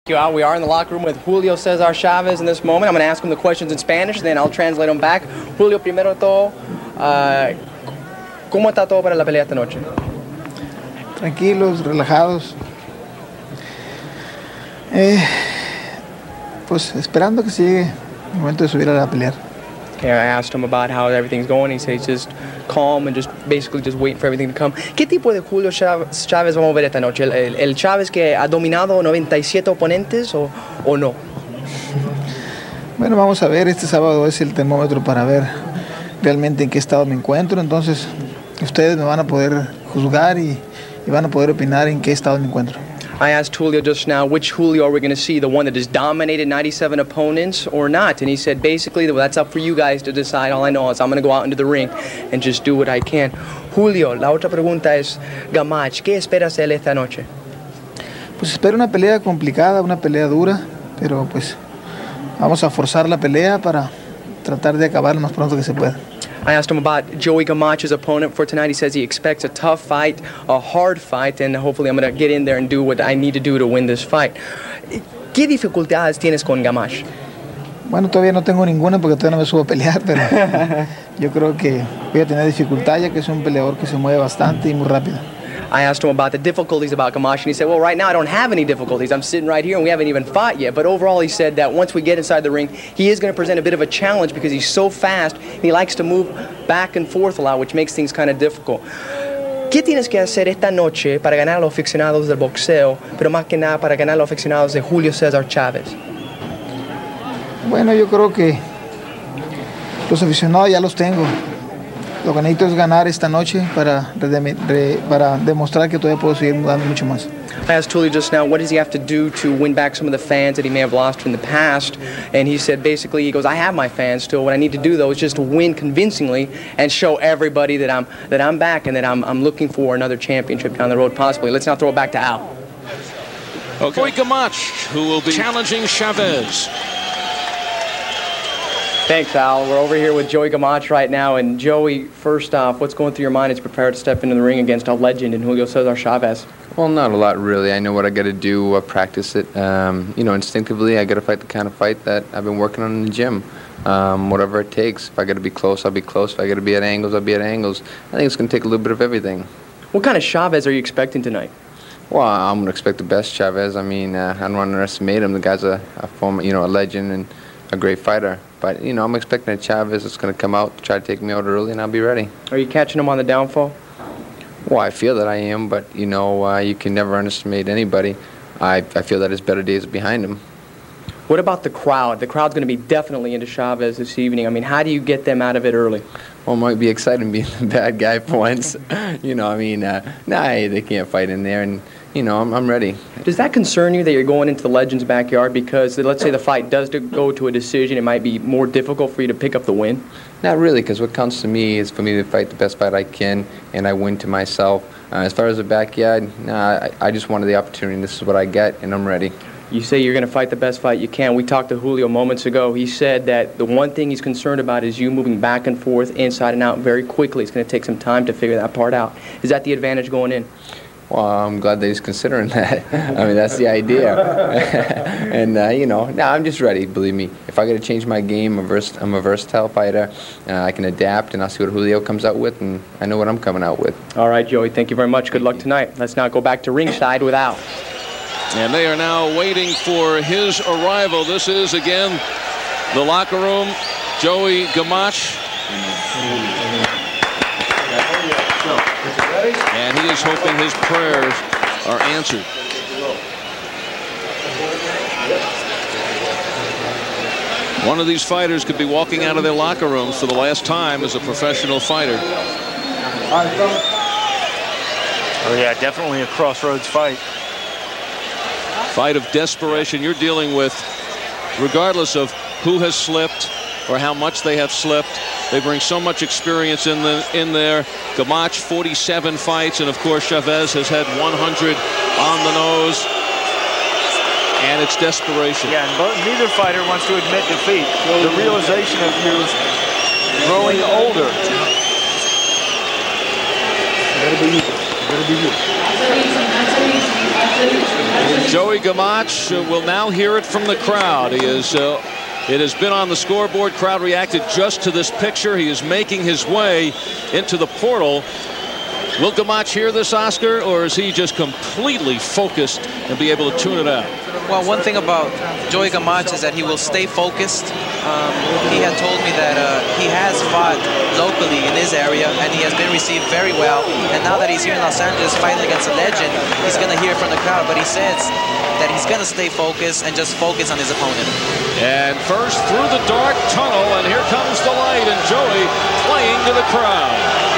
We are in the locker room with Julio Cesar Chavez in this moment. I'm going to ask him the questions in Spanish, and then I'll translate them back. Julio, primero de todo, ¿cómo está todo para la pelea esta noche? Tranquilos, relajados. Pues esperando que se llegue el momento de subir a la pelear. Okay, I asked him about how everything's going. He said he's just calm and just basically just waiting for everything to come. ¿Qué tipo de Julio Chavez vamos a ver esta noche? ¿El Chavez que ha dominado 97 oponentes o no? Bueno, vamos a ver. Este sábado es el termómetro para ver realmente en qué estado me encuentro. Entonces, ustedes me van a poder juzgar y van a poder opinar en qué estado me encuentro. I asked Julio just now, which Julio are we going to see, the one that has dominated 97 opponents or not? And he said, basically, that's up for you guys to decide. All I know is I'm going to go out into the ring and just do what I can. Julio, la otra pregunta es, Gamache, ¿qué esperas de él esta noche? Pues espero una pelea complicada, una pelea dura, pero pues vamos a forzar la pelea para tratar de acabar lo más pronto que se pueda. I asked him about Joey Gamache's opponent for tonight. He says he expects a tough fight, a hard fight, and hopefully I'm going to get in there and do what I need to do to win this fight. ¿Qué dificultades tienes con Gamache? Bueno, todavía no tengo ninguna porque todavía no me subo a pelear, pero yo creo que voy a tener dificultad ya que es un peleador que se mueve bastante y muy rápido. I asked him about the difficulties about Gamache, and he said, well, right now I don't have any difficulties. I'm sitting right here, and we haven't even fought yet. But overall, he said that once we get inside the ring, he is going to present a bit of a challenge because he's so fast, and he likes to move back and forth a lot, which makes things kind of difficult. ¿Qué tienes que hacer esta noche para ganar a los aficionados del boxeo, pero más que nada para ganar a los aficionados de Julio Cesar Chavez? Bueno, yo creo que los aficionados ya los tengo. Lo que necesito es ganar esta noche para demostrar que todavía puedo seguir dando mucho más. I asked Julio just now, what does he have to do to win back some of the fans that he may have lost in the past? And he said, basically, he goes, I have my fans still. What I need to do, though, is just to win convincingly and show everybody that I'm back and that I'm looking for another championship down the road, possibly. Let's now throw it back to Al. Okay. Gamache, who will be challenging Chavez. Thanks, Al. We're over here with Joey Gamache right now. And Joey, first off, what's going through your mind as you prepare to step into the ring against a legend in Julio Cesar Chavez? Well, not a lot, really. I know what I got to do, practice it. You know, instinctively, I got to fight the kind of fight that I've been working on in the gym. Whatever it takes. If I got to be close, I'll be close. If I got to be at angles, I'll be at angles. I think it's going to take a little bit of everything. What kind of Chavez are you expecting tonight? Well, I'm going to expect the best Chavez. I mean, I don't want to underestimate him. The guy's a former, a legend and a great fighter. But, I'm expecting a Chavez that's going to come out, try to take me out early, and I'll be ready. Are you catching him on the downfall? Well, I feel that I am, but, you can never underestimate anybody. I feel that his better days are behind him. What about the crowd? The crowd's going to be definitely into Chavez this evening. I mean, how do you get them out of it early? Well, it might be exciting being the bad guy for once. They can't fight in there, and, I'm ready. Does that concern you that you're going into the legend's backyard? Because let's say the fight does go to a decision, it might be more difficult for you to pick up the win? Not really, because what counts to me is for me to fight the best fight I can, and I win to myself. As far as the backyard, I just wanted the opportunity, and this is what I get, and I'm ready. You say you're going to fight the best fight you can. We talked to Julio moments ago. He said that the one thing he's concerned about is you moving back and forth, inside and out very quickly. It's going to take some time to figure that part out. Is that the advantage going in? Well, I'm glad that he's considering that. I mean, that's the idea. And, I'm just ready, believe me. If I got to change my game, I'm a versatile fighter. I can adapt, and I'll see what Julio comes out with, and I know what I'm coming out with. All right, Joey, thank you very much. Good luck tonight. Let's now go back to ringside with Al. And they are now waiting for his arrival. This is, again, the locker room. Joey Gamache. And he is hoping his prayers are answered. One of these fighters could be walking out of their locker rooms for the last time as a professional fighter. Oh, yeah, definitely a crossroads fight. Fight of desperation you're dealing with, regardless of who has slipped or how much they have slipped. They bring so much experience in there. Gamache, 47 fights, and of course Chavez has had 100 on the nose. And it's desperation. Yeah, and neither fighter wants to admit defeat. The realization of you growing older. Better be you. Joey Gamache will now hear it from the crowd. He is. It has been on the scoreboard. Crowd reacted just to this picture. He is making his way into the portal. Will Gamache hear this, Oscar, or is he just completely focused and be able to tune it out? Well, one thing about Joey Gamache is that he will stay focused. He had told me that he has fought locally in his area, and he has been received very well. And now that he's here in Los Angeles fighting against a legend, he's going to hear from the crowd. But he says that he's going to stay focused and just focus on his opponent. And first through the dark tunnel, and here comes the light, and Joey playing to the crowd.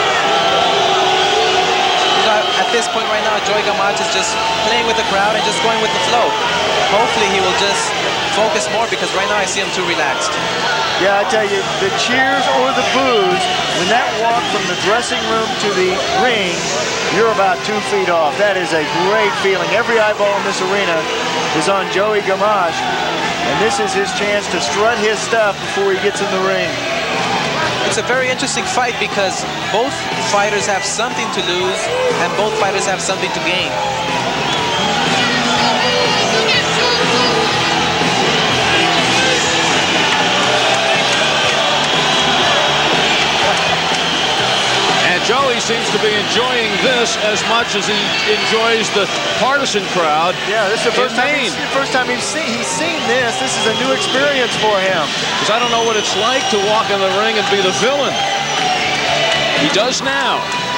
At this point right now, Joey Gamache is just playing with the crowd and just going with the flow. Hopefully he will just focus more, because right now I see him too relaxed. Yeah, I tell you, the cheers or the boos, when that walk from the dressing room to the ring, you're about 2 feet off. That is a great feeling. Every eyeball in this arena is on Joey Gamache, and this is his chance to strut his stuff before he gets in the ring. It's a very interesting fight because both fighters have something to lose and both fighters have something to gain. And Joey seems to be enjoying this as much as he enjoys the partisan crowd. Yeah, this is the first time he's seen this. This is a new experience for him. Because I don't know what it's like to walk in the ring and be the villain. He does now.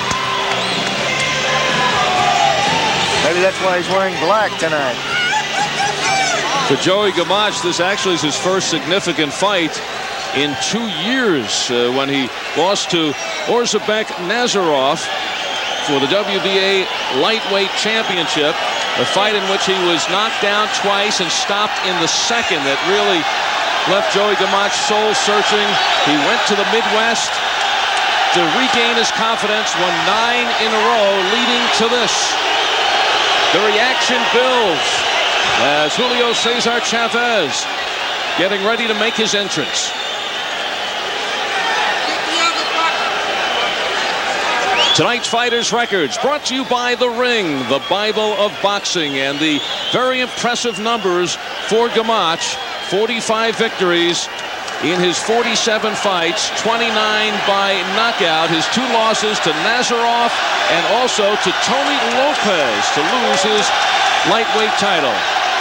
Maybe that's why he's wearing black tonight. For Joey Gamache, this actually is his first significant fight in 2 years when he lost to Orzabek Nazarov for the WBA lightweight championship, a fight in which he was knocked down twice and stopped in the second. That really left Joey Gamache soul searching. He went to the Midwest to regain his confidence, won 9 in a row leading to this. The reaction builds as Julio Cesar Chavez getting ready to make his entrance. Tonight's Fighters Records brought to you by The Ring, the Bible of boxing, and the very impressive numbers for Gamache. 45 victories in his 47 fights, 29 by knockout. His 2 losses to Nazarov and also to Tony Lopez to lose his lightweight title.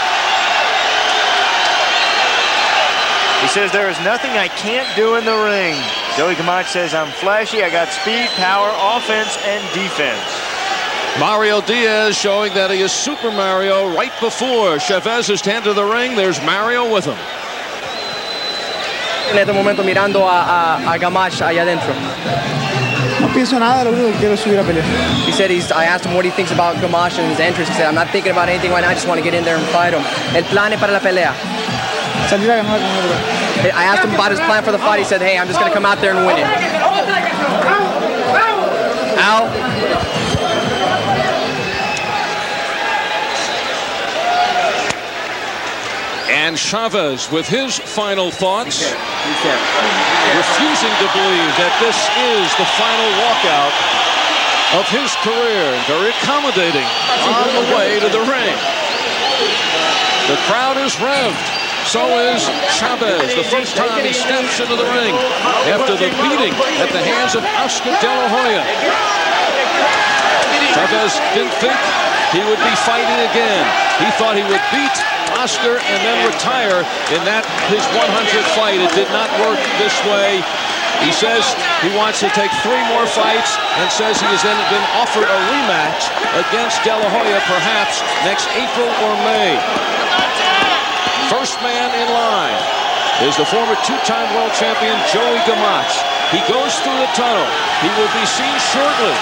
He says, there is nothing I can't do in the ring. Joey Gamache says, I'm flashy, I got speed, power, offense, and defense. Mario Diaz showing that he is Super Mario right before Chavez is to enter the ring. There's Mario with him. En este momento mirando a Gamache allá adentro. No pienso nada, lo único que quiero es subir a pelear. He said I asked him what he thinks about Gamache and his entrance. He said, I'm not thinking about anything right now, I just want to get in there and fight him. El plan es para la pelea. Salir a ganar con él. I asked him about his plan for the fight. He said, hey, I'm just going to come out there and win it. Al. And Chavez with his final thoughts, refusing to believe that this is the final walkout of his career, and very accommodating on the way to the ring. The crowd is revved. So is Chavez, the first time he steps into the ring after the beating at the hands of Oscar De La Hoya. Chavez didn't think he would be fighting again. He thought he would beat Oscar and then retire in that his 100th fight. It did not work this way. He says he wants to take 3 more fights and says he has then been offered a rematch against De La Hoya perhaps next April or May. First man in line is the former 2-time world champion Joey Gamache. He goes through the tunnel. He will be seen shortly.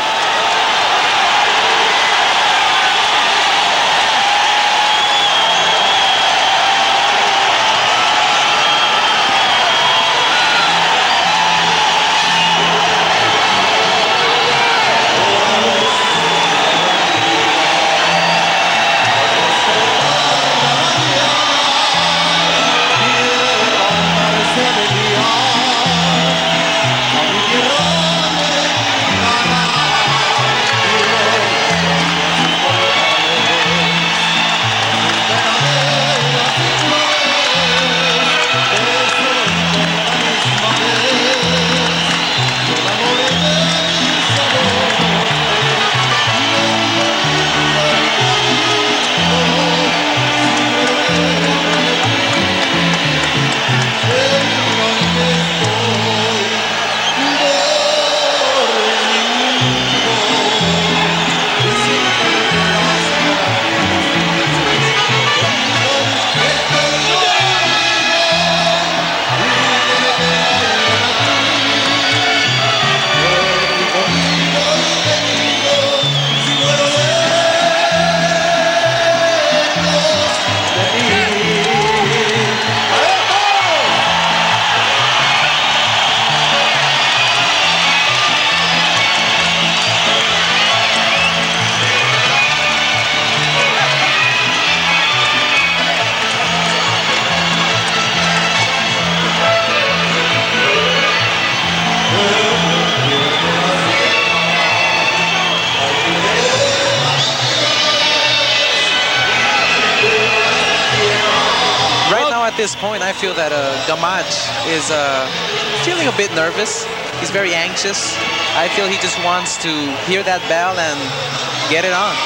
at this point, I feel that Gamache is feeling a bit nervous. He's very anxious. I feel he just wants to hear that bell and get it on.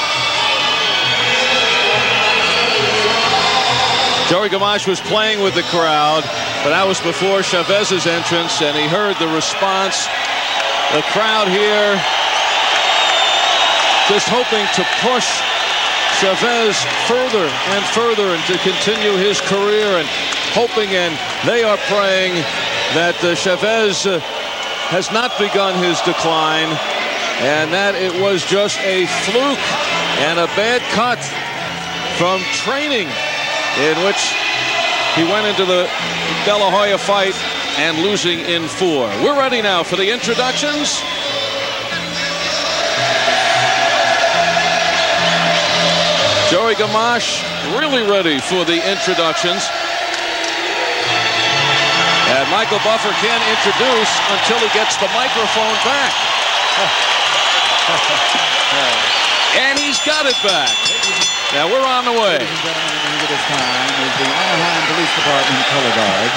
Joey Gamache was playing with the crowd, but that was before Chavez's entrance, and he heard the response. The crowd here just hoping to push Chavez further and further and to continue his career, and hoping, and they are praying that Chavez has not begun his decline, and that it was just a fluke and a bad cut from training, in which he went into the De La Hoya fight and losing in 4. We're ready now for the introductions. Joey Gamache really ready for the introductions. And Michael Buffer can't introduce until he gets the microphone back. And he's got it back. Now we're on the way. Ladies and gentlemen, at this time is the Anaheim Police Department color guard.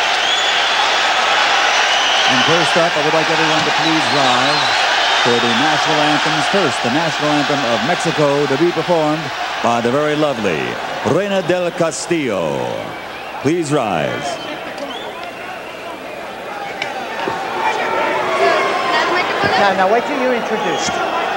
And first up, I would like everyone to please rise for the national anthems. First, the national anthem of Mexico, to be performed by the very lovely Reina del Castillo. Please rise. Now wait till you're introduced.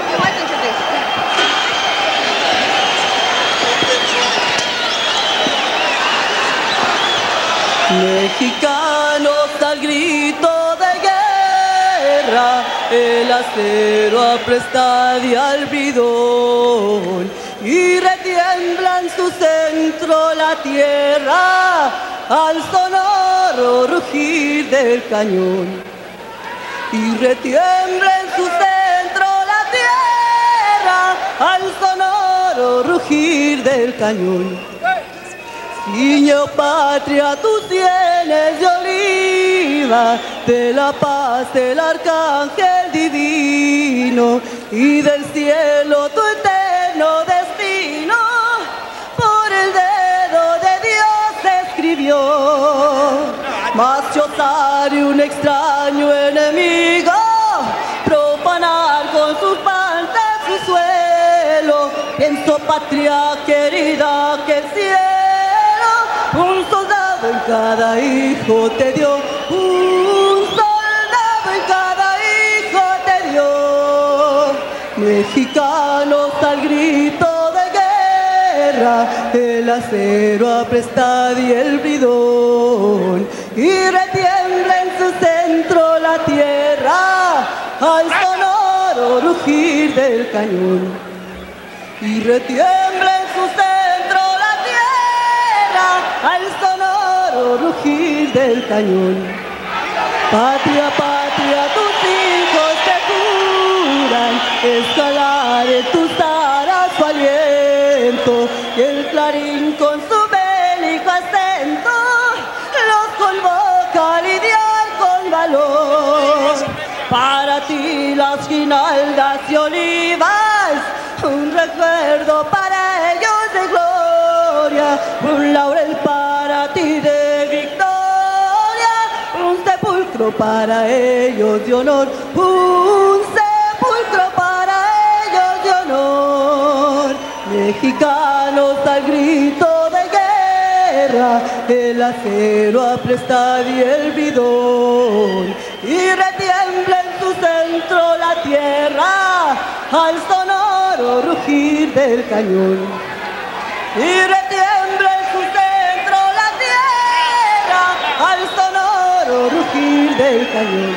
Mexicanos al grito de guerra, el acero apresta y al bridón, y retiembla en su centro la tierra al sonoro rugir del cañón. Y retiembla en su centro la tierra al sonoro rugir del cañón. Niño patria, tú tienes de oliva, de la paz del arcángel divino, y del cielo tu eterno destino, por el dedo de Dios escribió. Mas yo osaré un extraño enemigo, profanar con sus pantas su suelo. Pienso, patria querida, que el cielo un soldado en cada hijo te dio, un soldado en cada hijo te dio. Mexicanos al grito de guerra, el acero apresta y el bridón, y retiembla en su centro la tierra al sonoro rugir del cañón. Y retiembla en su centro la tierra al sonoro rugir del cañón. Patria, patria, tus hijos te juran escalar en tus alas su aliento, y el clarín con su bélico acento los convoca a lidiar con valor. Para ti las guinaldas y olivas, un recuerdo para ellos de gloria, un laurel para ti de victoria, un sepulcro para ellos de honor, un sepulcro para ellos de honor. Mexicanos al grito de guerra, el acero apresta y el bridón, y retiembla en su centro la tierra al sonoro rugir del cañón. Y retiembla en su centro la tierra al sonoro rugir del cañón.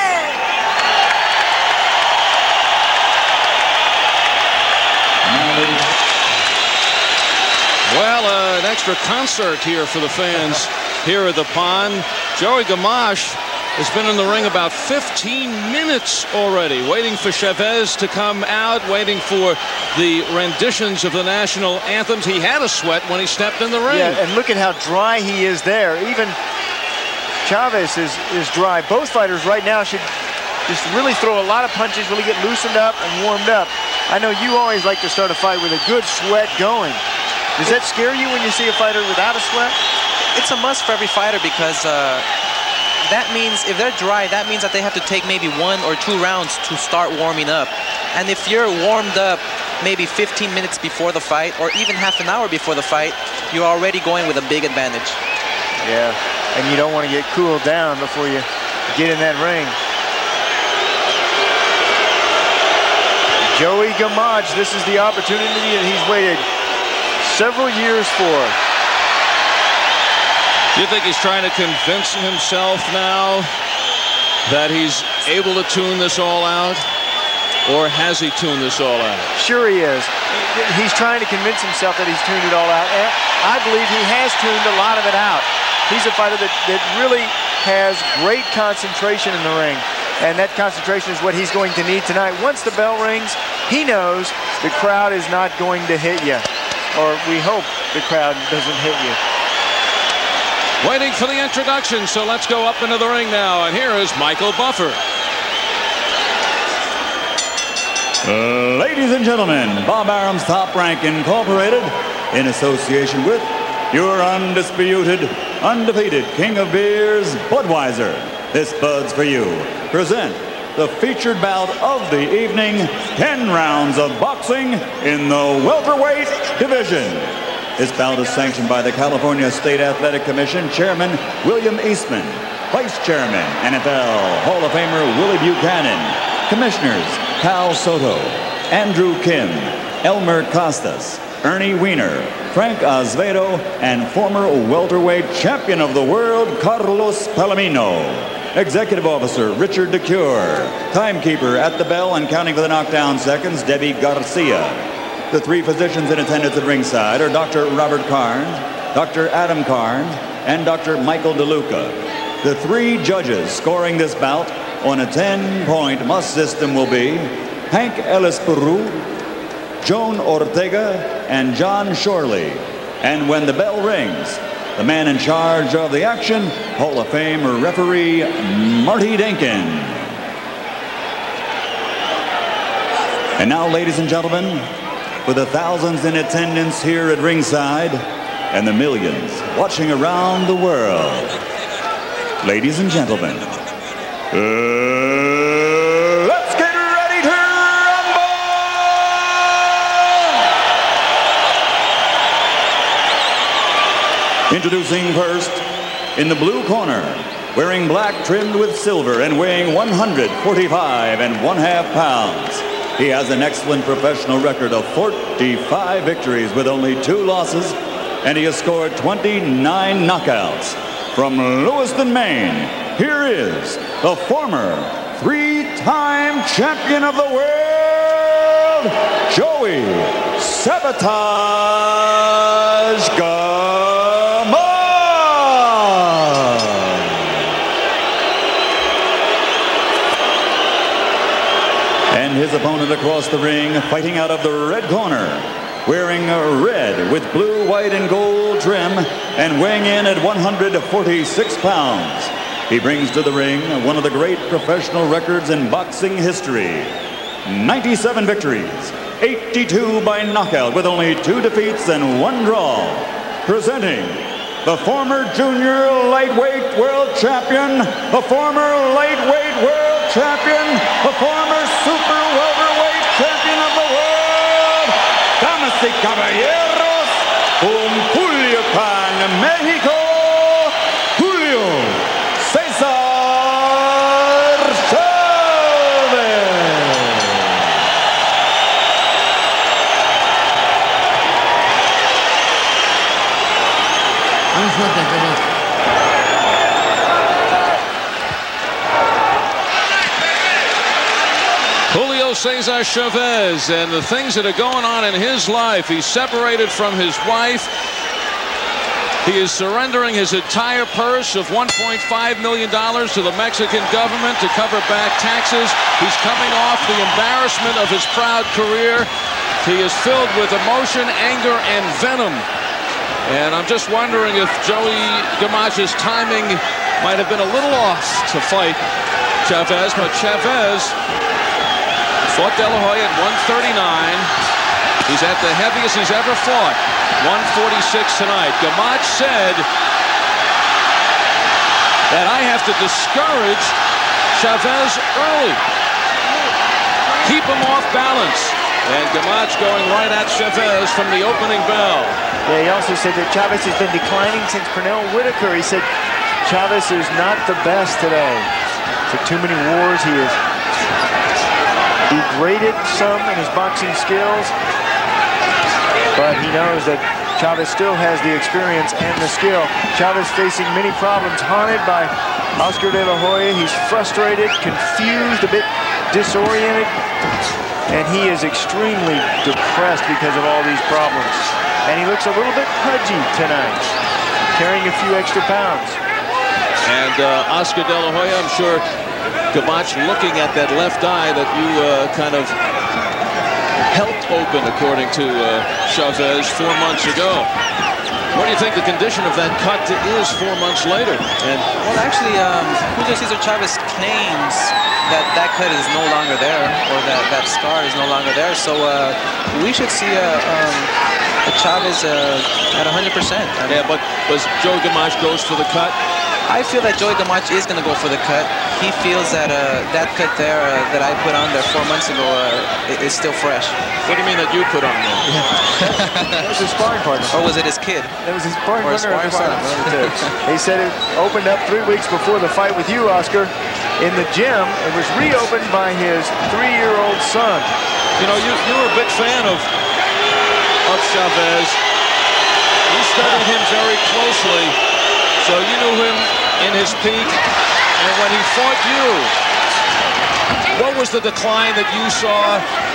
Well, an extra concert here for the fans here at the pond. Joey Gamache has been in the ring about 15 minutes already, waiting for Chavez to come out, waiting for the renditions of the national anthems. He had a sweat when he stepped in the ring. Yeah, and look at how dry he is there. Even Chavez is dry. Both fighters right now should just really throw a lot of punches, really get loosened up and warmed up. I know you always like to start a fight with a good sweat going. Does that scare you when you see a fighter without a sweat? it's a must for every fighter because that means if they're dry, that means that they have to take maybe 1 or 2 rounds to start warming up. And if you're warmed up maybe 15 minutes before the fight or even half an hour before the fight, you're already going with a big advantage. Yeah, and you don't want to get cooled down before you get in that ring. Joey Gamache, this is the opportunity that he's waited several years for. Do you think he's trying to convince himself now that he's able to tune this all out? Or has he tuned this all out? Sure he is. He's trying to convince himself that he's tuned it all out. And I believe he has tuned a lot of it out. He's a fighter that really has great concentration in the ring. And that concentration is what he's going to need tonight. Once the bell rings, he knows the crowd is not going to hit you. Or we hope the crowd doesn't hit you. Waiting for the introduction, so let's go up into the ring now. And here is Michael Buffer. Ladies and gentlemen, Bob Arum's Top Rank Incorporated, in association with your undisputed, undefeated king of beers, Budweiser. This Bud's for you. Present the featured bout of the evening, 10 rounds of boxing in the welterweight division. This bout is sanctioned by the California State Athletic Commission Chairman William Eastman, Vice Chairman NFL Hall of Famer Willie Buchanan, Commissioners Cal Soto, Andrew Kim, Elmer Costas, Ernie Weiner, Frank Azevedo, and former welterweight champion of the world Carlos Palomino. Executive Officer Richard DeCure. Timekeeper at the bell and counting for the knockdown seconds, Debbie Garcia. The 3 physicians in attendance at ringside are Dr. Robert Carnes, Dr. Adam Carnes, and Dr. Michael DeLuca. The 3 judges scoring this bout on a 10-point must system will be Hank Ellis Peru, Joan Ortega, and John Shorley. And when the bell rings, the man in charge of the action, Hall of Fame referee Marty Denkin. And now, ladies and gentlemen, for the thousands in attendance here at ringside and the millions watching around the world, ladies and gentlemen, let's get ready to rumble! Introducing first, in the blue corner, wearing black trimmed with silver and weighing 145 1/2 pounds. He has an excellent professional record of 45 victories with only 2 losses, and he has scored 29 knockouts. From Lewiston, Maine, here is the former 3-time champion of the world, Joey Sabotage Gamache. And his opponent across the ring, fighting out of the red corner, wearing red with blue, white, and gold trim, and weighing in at 146 pounds. He brings to the ring one of the great professional records in boxing history. 97 victories, 82 by knockout, with only 2 defeats and 1 draw. Presenting the former junior lightweight world champion, the former lightweight world champion, the former super welterweight champion of the world, damas y caballeros, from Culiacan, Mexico, Julio Cesar Chavez. Julio Cesar Chavez, and the things that are going on in his life. He's separated from his wife. He is surrendering his entire purse of $1.5 million to the Mexican government to cover back taxes. He's coming off the embarrassment of his proud career. He is filled with emotion, anger, and venom. And I'm just wondering if Joey Gamache's timing might have been a little off to fight Chavez, but Chavez fought De La Hoya at 139. He's at the heaviest he's ever fought, 146 tonight. Gamache said that I have to discourage Chavez early. Keep him off balance. And Gamache going right at Chavez from the opening bell. Yeah, he also said that Chavez has been declining since Pernell Whitaker. He said Chavez is not the best today. So too many wars. He has degraded some in his boxing skills. But he knows that Chavez still has the experience and the skill. Chavez facing many problems, haunted by Oscar De La Hoya. He's frustrated, confused, a bit disoriented. And he is extremely depressed because of all these problems. And he looks a little bit pudgy tonight, carrying a few extra pounds. And Oscar De La Hoya, I'm sure Gamache looking at that left eye that you kind of helped open, according to Chavez 4 months ago. What do you think the condition of that cut is 4 months later? And well, actually, Julio Cesar Chavez claims that cut is no longer there, or that scar is no longer there. So we should see a Chavez at 100%. Yeah, but Joe Gamache goes for the cut? I feel that Joey Gamache is going to go for the cut. He feels that that cut there that I put on there 4 months ago is still fresh. What do you mean that you put on there? That was his sparring partner. Or was it his kid? That was his sparring partner. Or his sparring son. He said it opened up 3 weeks before the fight with you, Oscar. In the gym, it was reopened by his 3-year-old son. You know, you were a big fan of Chavez. You studied him very closely, so you knew him in his peak. And when he fought you, what was the decline that you saw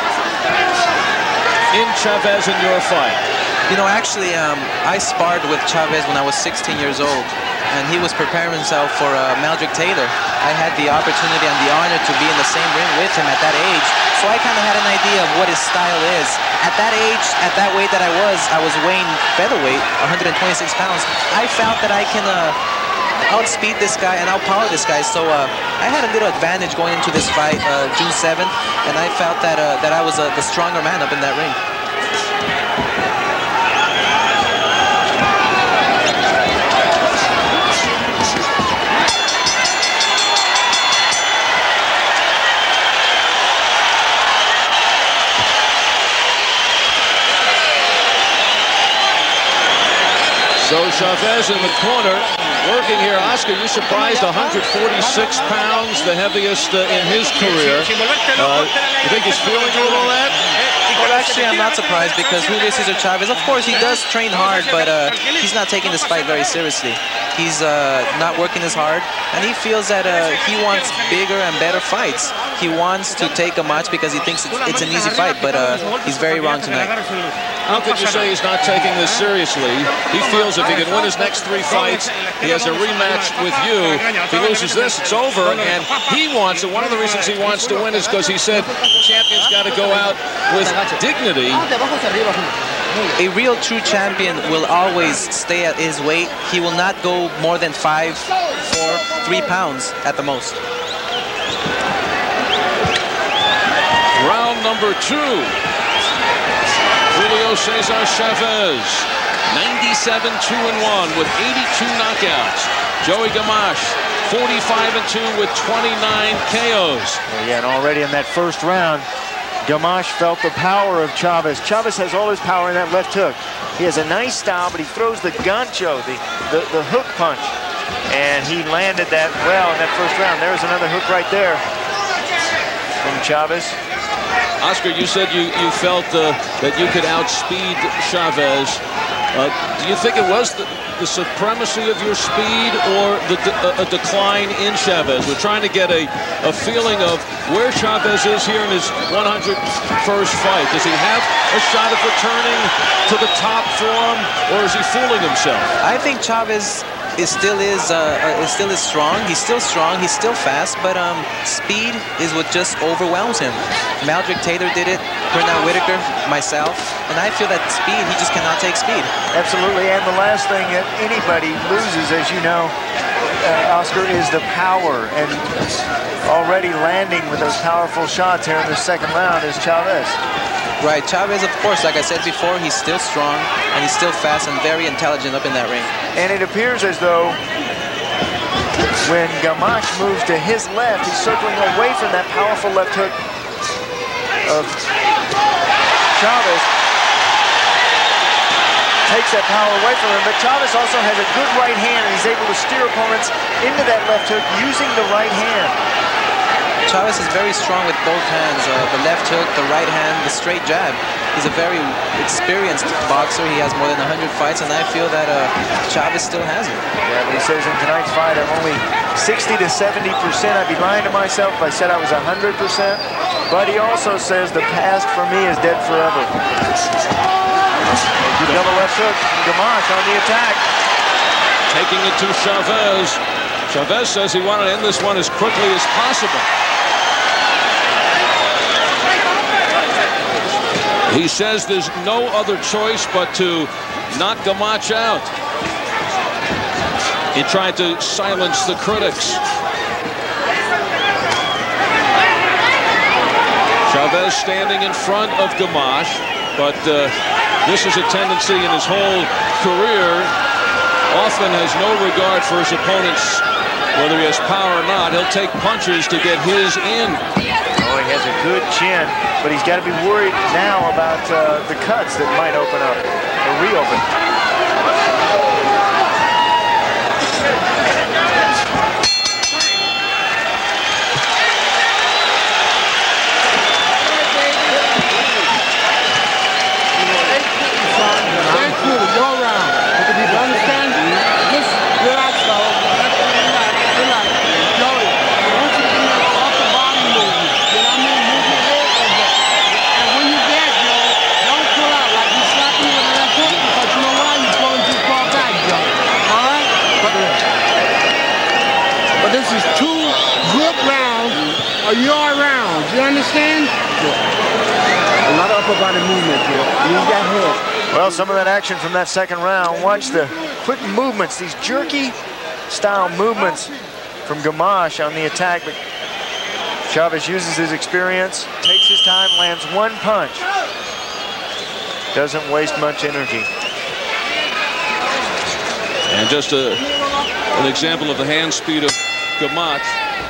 in Chavez in your fight? You know, actually, I sparred with Chavez when I was 16 years old, and he was preparing himself for Maldrick Taylor. I had the opportunity and the honor to be in the same ring with him at that age, so I kind of had an idea of what his style is. At that age, at that weight that I was weighing featherweight, 126 pounds. I felt that I can outspeed this guy and outpower this guy, so I had a little advantage going into this fight June 7th, and I felt that I was the stronger man up in that ring. So Chavez in the corner, working here. Oscar, you surprised, 146 pounds, the heaviest in his career. You think he's feeling a little of that? Well, actually, I'm not surprised because Julio Cesar Chavez, of course, he does train hard, but he's not taking this fight very seriously. He's not working as hard, and he feels that he wants bigger and better fights. He wants to take a match because he thinks it's an easy fight, but he's very wrong tonight. How could you say he's not taking this seriously? He feels if he can win his next 3 fights, he has a rematch with you. If he loses this, it's over, and he wants it. One of the reasons he wants to win is because he said the champion's got to go out with dignity. A real true champion will always stay at his weight. He will not go more than 5, 4, 3 pounds at the most. Round number 2. Julio Cesar Chavez, 97-2-1 with 82 knockouts. Joey Gamache, 45-2 with 29 KOs. Yeah, and already in that first round, Gamache felt the power of Chavez. Chavez has all his power in that left hook. He has a nice style, but he throws the gancho, the hook punch. And he landed that well in that first round. There's another hook right there from Chavez. Oscar, you said you felt that you could outspeed Chavez. Do you think it was the supremacy of your speed or a decline in Chavez? We're trying to get a feeling of where Chavez is here in his 101st fight. Does he have a shot at returning to the top form, or is he fooling himself? I think Chavez still is strong. He's still strong. He's still fast, but speed is what just overwhelms him. Maldrick Taylor did it. Pernell Whitaker, myself, and I feel that speed. He just cannot take speed. Absolutely, and the last thing that anybody loses, as you know, Oscar, is the power. And already landing with those powerful shots here in the second round is Chavez. Right, Chavez, of course, like I said before, he's still strong and he's still fast and very intelligent up in that ring. And it appears as though When Gamache moves to his left, he's circling away from that powerful left hook of Chavez. Takes that power away from him, but Chavez also has a good right hand, and he's able to steer opponents into that left hook using the right hand. Chavez is very strong with both hands, the left hook, the right hand, the straight jab. He's a very experienced boxer. He has more than 100 fights, and I feel that Chavez still has it. Yeah, but he says in tonight's fight, I'm only 60 to 70%. I'd be lying to myself if I said I was 100%. But he also says the past for me is dead forever. Double left hook, Gamache on the attack. Taking it to Chavez. Chavez says he wanted to end this one as quickly as possible. He says there's no other choice but to knock Gamache out. He tried to silence the critics. Chavez standing in front of Gamache, but this is a tendency in his whole career. Often has no regard for his opponents, whether he has power or not. He'll take punches to get his in. Oh, he has a good chin, but he's got to be worried now about the cuts that might open up or reopen. Your rounds, you understand? A lot of upper body movement here. Use that head. Well, some of that action from that second round. Watch the quick movements, these jerky style movements from Gamache on the attack. But Chavez uses his experience, takes his time, lands one punch. Doesn't waste much energy. And just an example of the hand speed of Gamache.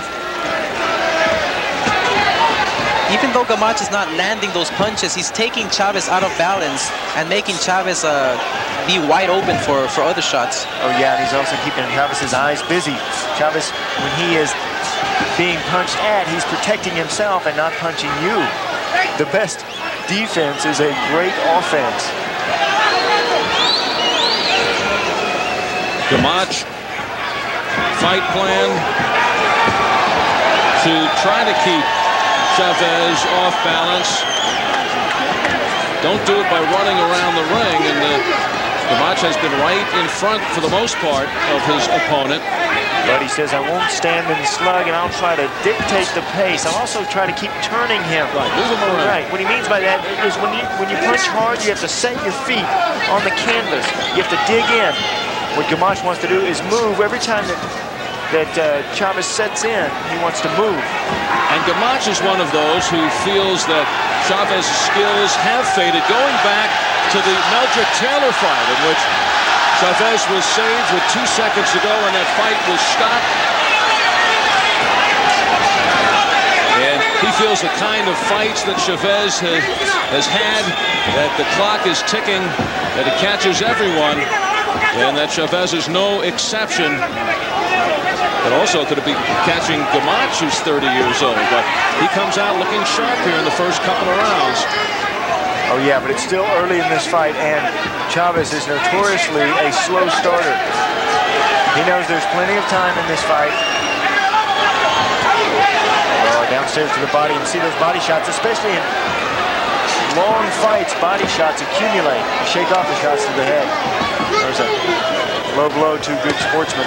Even though Gamache is not landing those punches, he's taking Chavez out of balance and making Chavez be wide open for other shots. Oh yeah, and he's also keeping Chavez's eyes busy. Chavez, when he is being punched at, he's protecting himself and not punching you. The best defense is a great offense. Gamache, fight plan to try to keep Chavez off balance. Don't do it by running around the ring, and Gamache has been right in front for the most part of his opponent. But he says, I won't stand and slug, and I'll try to dictate the pace. I'll also try to keep turning him. Right, move him around. Right, what he means by that is when you punch hard, you have to set your feet on the canvas. You have to dig in. What Gamache wants to do is move every time that Chavez sets in, he wants to move. And Gamache is one of those who feels that Chavez's skills have faded, going back to the Meldrick Taylor fight, in which Chavez was saved with 2 seconds to go and that fight was stopped. And he feels the kind of fights that Chavez has had, that the clock is ticking, that it catches everyone, and that Chavez is no exception. But also could be catching Gamache, who's 30 years old. But he comes out looking sharp here in the first couple of rounds. Oh yeah, but it's still early in this fight, and Chavez is notoriously a slow starter. He knows there's plenty of time in this fight. Oh, downstairs to the body, and see those body shots, especially in long fights, body shots accumulate. Shake off the shots to the head. There's a low blow to good sportsman.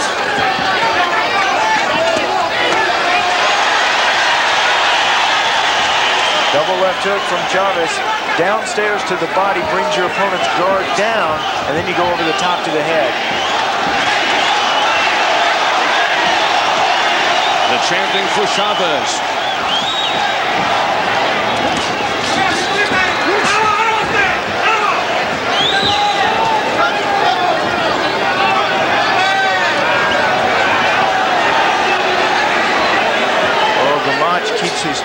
Double left hook from Chavez. Downstairs to the body brings your opponent's guard down, and then you go over the top to the head. The chanting for Chavez.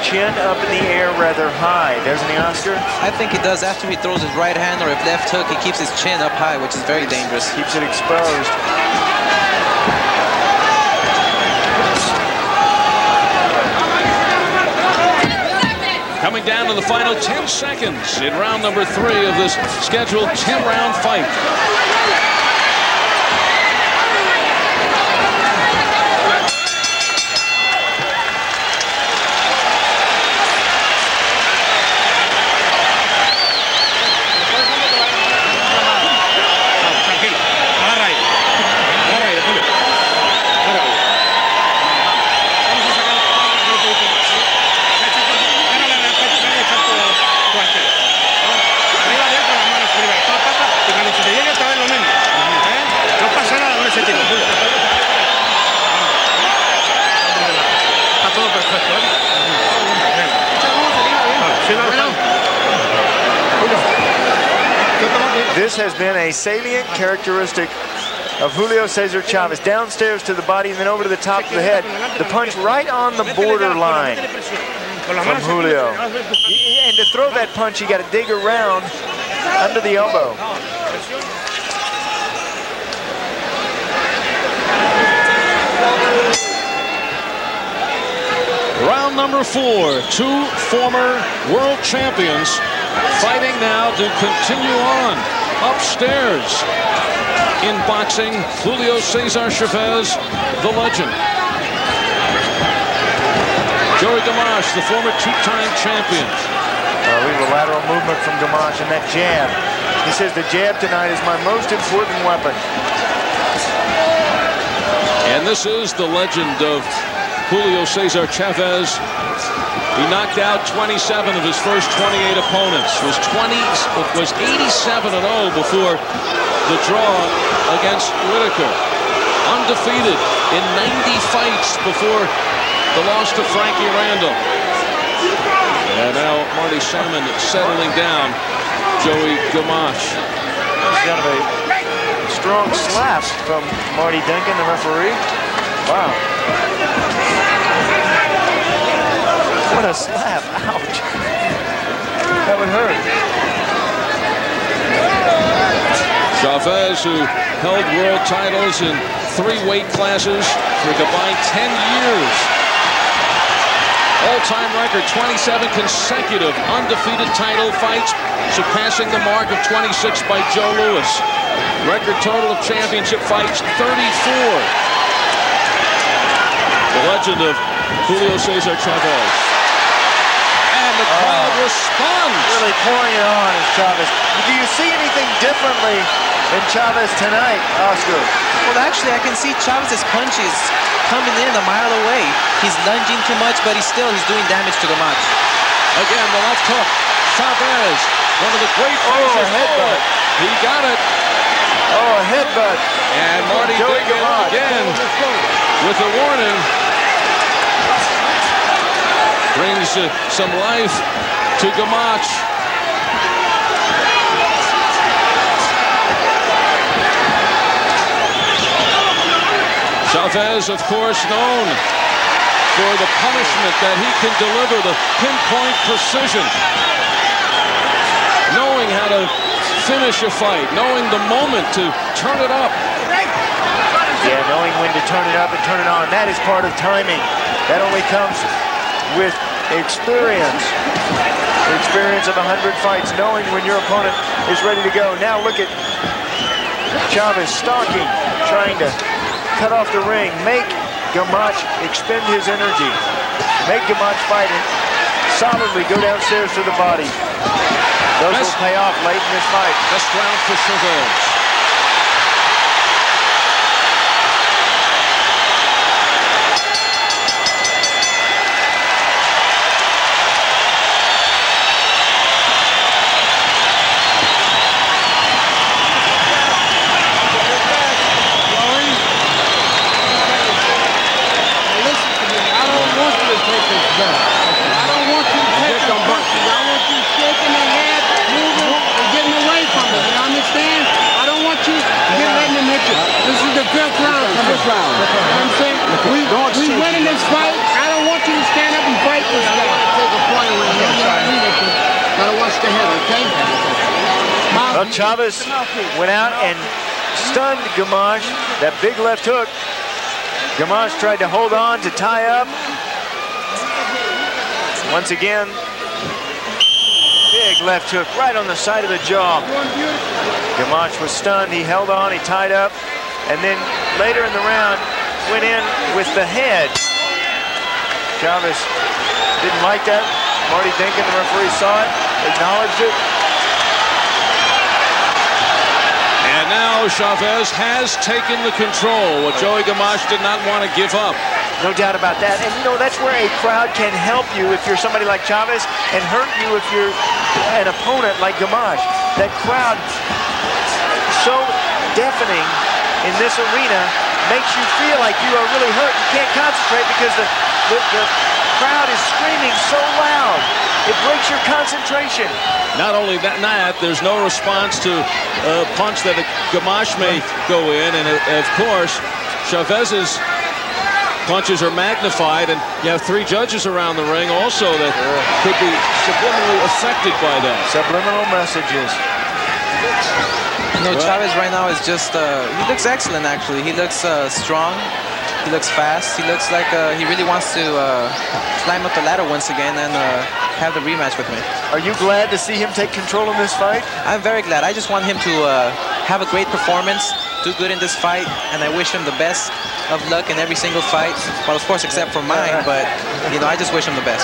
chin up in the air rather high, doesn't he, Oscar? I think he does. After he throws his right hand or if left hook, he keeps his chin up high, which is very dangerous. Keeps it exposed. Coming down to the final 10 seconds in round number 3 of this scheduled 10-round fight. This has been a salient characteristic of Julio Cesar Chavez. Downstairs to the body and then over to the top of the head. The punch right on the borderline from Julio. And to throw that punch, you got to dig around under the elbow. Round number 4, 2 former world champions fighting now to continue on. Upstairs in boxing, Julio Cesar Chavez, the legend. Joey Gamache, the former 2-time champion. We have a lateral movement from Gamache and that jab. He says the jab tonight is my most important weapon. And this is the legend of Julio Cesar Chavez. He knocked out 27 of his first 28 opponents. Was 87-0 before the draw against Whitaker. Undefeated in 90 fights before the loss to Frankie Randall. And now Marty Salmon settling down Joey Gamache. Kind of a strong slap from Marty Duncan, the referee. Wow. What a slap. Ouch. That would hurt. Chavez, who held world titles in 3 weight classes for a combined 10 years. All-time record, 27 consecutive undefeated title fights, surpassing the mark of 26 by Joe Louis. Record total of championship fights, 34. The legend of Julio Cesar Chavez. And the crowd responds. Really pouring it on is Chavez. Do you see anything differently in Chavez tonight, Oscar? Well, actually, I can see Chavez's punches coming in a mile away. He's lunging too much, but he's doing damage to Gamache. Again, the left hook. Chavez, one of the great a headbutt. He got it. Oh, a headbutt. And Marty Duncan again with a warning. Brings some life to Gamache. Chavez, of course, known for the punishment that he can deliver, the pinpoint precision. Knowing how to finish a fight, knowing the moment to turn it up. Yeah, knowing when to turn it up and turn it on. That is part of timing. That only comes with experience. The experience of 100 fights, knowing when your opponent is ready to go. Now look at Chavez stalking, trying to cut off the ring, make Gamache expend his energy, make Gamache fight it, solidly go downstairs to the body. Those will pay off late in this fight. Best round for Chavez. We winning this fight. I don't want you to stand up and fight this guy. Gotta watch the head, okay? Well, Chavez went out and stunned Gamache. That big left hook. Gamache tried to hold on to tie up. Once again, big left hook right on the side of the jaw. Gamache was stunned. He held on. He tied up. And then later in the round, went in with the head. Chavez didn't like that. Marty Dinkin, the referee, saw it, acknowledged it. And now Chavez has taken the control, what Joey Gamache did not want to give up. No doubt about that. And you know, that's where a crowd can help you if you're somebody like Chavez and hurt you if you're an opponent like Gamache. That crowd, so deafening in this arena, makes you feel like you are really hurt. You can't concentrate because the crowd is screaming so loud. It breaks your concentration. Not only that, there's no response to a punch that Gamache may go in. And of course, Chavez's punches are magnified, and you have 3 judges around the ring also that could be subliminally affected by that. Subliminal messages. No, Chavez right now is just, he looks excellent actually. He looks strong, he looks fast, he looks like he really wants to climb up the ladder once again and have the rematch with me. Are you glad to see him take control in this fight? I'm very glad. I just want him to have a great performance, do good in this fight, and I wish him the best of luck in every single fight. Well, of course, except for mine, but, you know, I just wish him the best.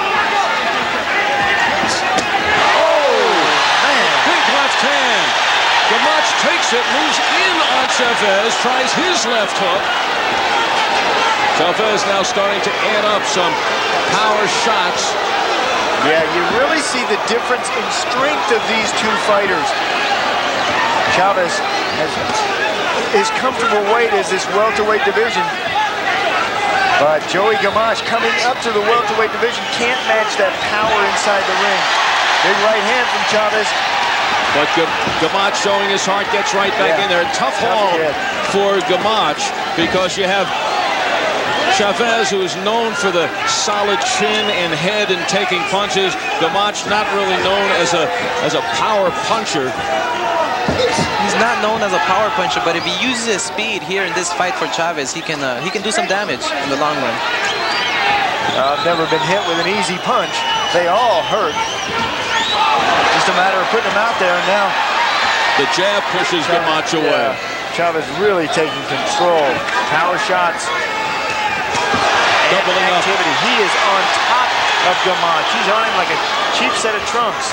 Gamache takes it, moves in on Chavez, tries his left hook. Chavez now starting to add up some power shots. Yeah, you really see the difference in strength of these 2 fighters. Chavez has his comfortable weight is this welterweight division. But Joey Gamache coming up to the welterweight division can't match that power inside the ring. Big right hand from Chavez. But Gamache showing his heart, gets right back in there. Tough haul for Gamache because you have Chavez, who is known for the solid chin and head and taking punches. Gamache not really known as a power puncher. He's not known as a power puncher, but if he uses his speed here in this fight for Chavez, he can do some damage in the long run. I've never been hit with an easy punch. They all hurt. Just a matter of putting them out there, and now the jab pushes Gamache away. Chavez really taking control. Power shots. Doubling activity. He is on top of Gamache. He's on him like a cheap set of trunks.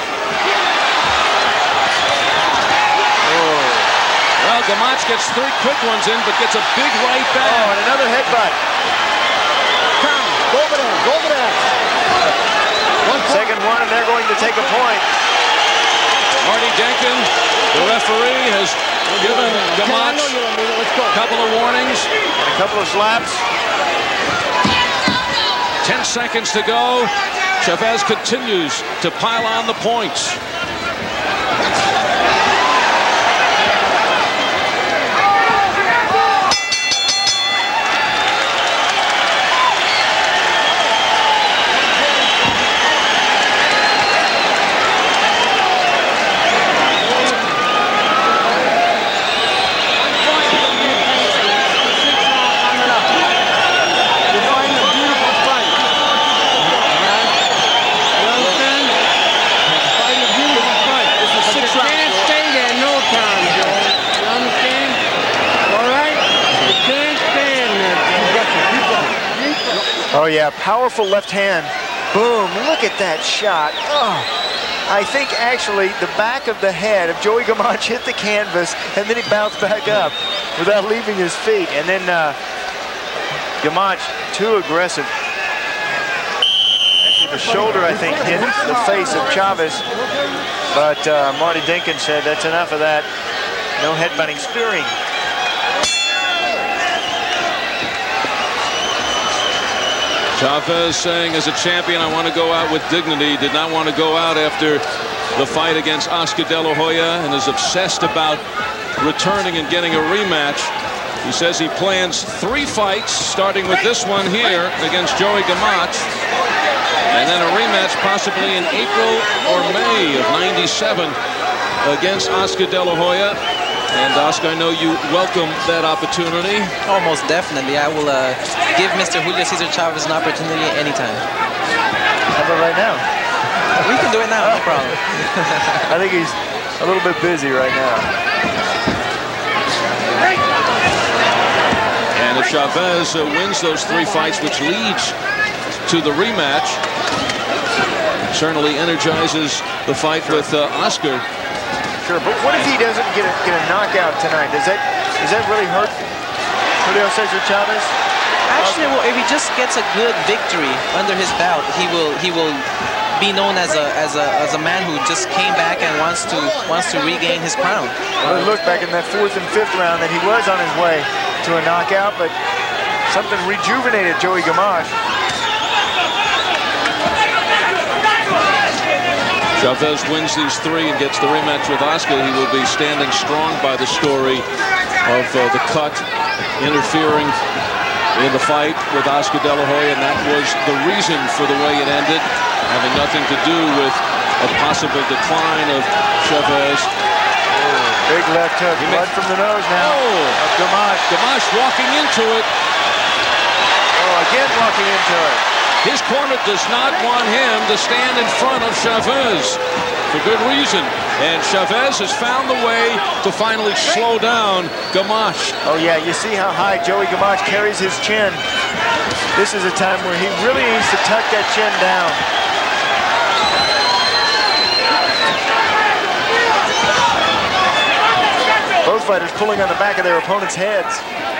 Well, Gamache gets 3 quick ones in, but gets a big right back. Oh, and another headbutt. Go over there. Go over there. Second one, and they're going to take a point. Marty Dinkin, the referee, has given Gamache a couple of warnings. And a couple of slaps. 10 seconds to go. Chavez continues to pile on the points. Oh yeah, powerful left hand. Boom, look at that shot. Oh, I think actually the back of the head of Joey Gamache hit the canvas and then he bounced back up without leaving his feet. And then Gamache, too aggressive. Actually the shoulder, I think, hit the face of Chavez. But Marty Dinkin said that's enough of that. No headbutting, spearing. Chavez saying, as a champion, I want to go out with dignity. Did not want to go out after the fight against Oscar De La Hoya and is obsessed about returning and getting a rematch. He says he plans 3 fights, starting with this one here against Joey Gamache. And then a rematch possibly in April or May of '97 against Oscar De La Hoya. And Oscar, I know you welcome that opportunity. Oh, most definitely. I will give Mr. Julio Cesar Chavez an opportunity anytime. How about right now? We can do it now, no problem. I think he's a little bit busy right now. And if Chavez wins those 3 fights, which leads to the rematch, certainly energizes the fight with Oscar. Sure, but what if he doesn't get a knockout tonight? Does that really hurt Julio Cesar Chavez? Actually, well, if he just gets a good victory under his belt, he will be known as a man who just came back and wants to regain his crown. Well, it looked back in that 4th and 5th round that he was on his way to a knockout, but something rejuvenated Joey Gamache. Chavez wins these 3 and gets the rematch with Oscar. He will be standing strong by the story of the cut interfering in the fight with Oscar De La Hoya, and that was the reason for the way it ended, having nothing to do with a possible decline of Chavez. Oh, big left hook, blood from the nose now. Oh, Gamache. Gamache walking into it. Oh, again walking into it. His corner does not want him to stand in front of Chavez for good reason. And Chavez has found the way to finally slow down Gamache. Oh, yeah, you see how high Joey Gamache carries his chin. This is a time where he really needs to tuck that chin down. Both fighters pulling on the back of their opponents' heads.